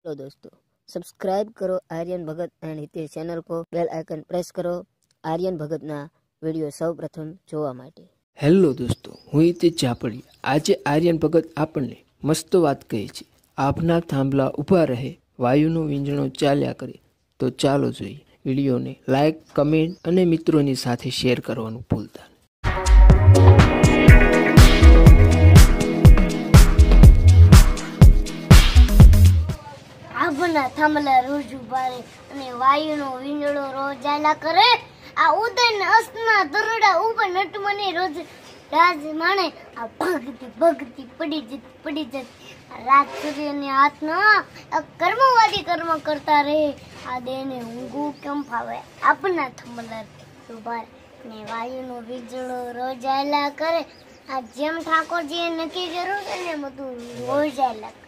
Hello दोस्तों, subscribe करो Aryan Bhagat and Hitesh channel को। बेल आइकन प्रेस करो आर्यन ભગતના વિડિયો સૌપ્રથમ જોવા માટે। હેલો દોસ્તો, હું હિતેશ ઝાપડી। આજે આર્યન ભગત આપણને મસ્ત વાત કહે છે। આભના થાંભલા ઊભા રહે, વાયુનું વીંજણો ચાલ્યા કરે। તો ચાલો જોઈએ। વિડીયોને લાઈક, કમેન્ટ અને મિત્રોની સાથે શેર કરવાનું ભૂલતા નહીં। આભના થાંભલા રોજ ઉભા રહે અને વાયુનો વીંજળો રોજ ચાલ્યા કરે। આ ઉદયન અસ્તના દરોડા ઉપર નટમની રોજ રાજ માણે। આ ભગતી પડી જતી રાત સૂર્યની હાથના કર્મવાદી કર્મ કરતા રહે। આ દેહને ઊંઘવું કેમ ફાવે? આભના થાંભલા ઉભા રહે અને વાયુનો વીંજળો રોજ ચાલ્યા કરે। આ જેમ ઠાકોરજીએ નક્કી કર્યું છે ને બધું રોજ ચાલ્યા કરે।